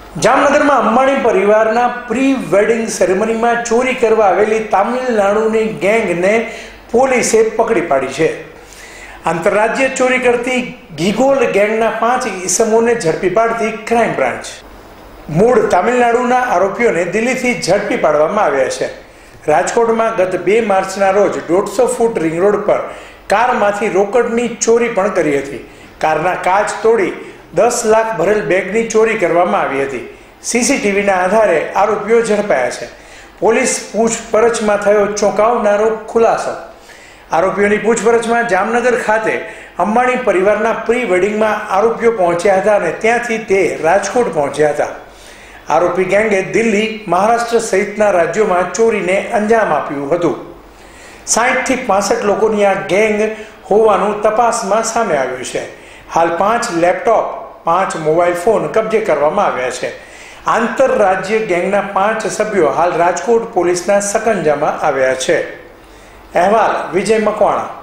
જામનગરમાં અંબાણી પરિવારના pre wedding સેરેમનીમાં ચોરી કરવા આવેલી તામિલનાડુની ગેંગને પોલીસે પકડી પાડી છે. આંતરરાજ્ય ચોરી કરતી ગીગોલ ગેંગના 5 ઈસમોને ઝડપી પાડતી ક્રાઇમ બ્રાન્ચ. મૂળ તામિલનાડુના આરોપીઓને દિલ્હીથી ઝડપી પાડવામાં આવ્યા છે. રાજકોટમાં ગત 2 માર્ચના રોજ 150 ફૂટ રિંગ રોડ પર કારમાંથી રોકડની ચોરી પણ કરી હતી. કારના કાચ તોડી 10 લાખ ભરેલ બેગની ચોરી કરવામાં આવી હતી. સીસીટીવીના આધારે આરોપીઓ ઝડપાયા છે. પોલીસ પૂછપરછમાં થયો ચોંકાવનારો ખુલાસો. આરોપીઓની પૂછપરછમાં જામનગર ખાતે અંબાણી પરિવારના પ્રી વેડિંગમાં આરોપીઓ પહોંચ્યા હતા અને ત્યાંથી તે રાજકોટ પહોંચ્યા હતા. આરોપી ગેંગે દિલ્હી, મહારાષ્ટ્ર સહિતના રાજ્યોમાં ચોરીને અંજામ આપ્યું હતું. 60 થી 65 લોકોની આ ગેંગ હોવાનું તપાસમાં સામે આવ્યું છે. હાલ 5 લેપટોપ, 5 મોબાઈલ ફોન કબજે કરવામાં આવ્યા છે. આંતરરાજ્ય ગેંગના 5 સભ્યો હાલ રાજકોટ પોલીસના સકંજામાં આવ્યા છે. અહેવાલ વિજય મકવાણા.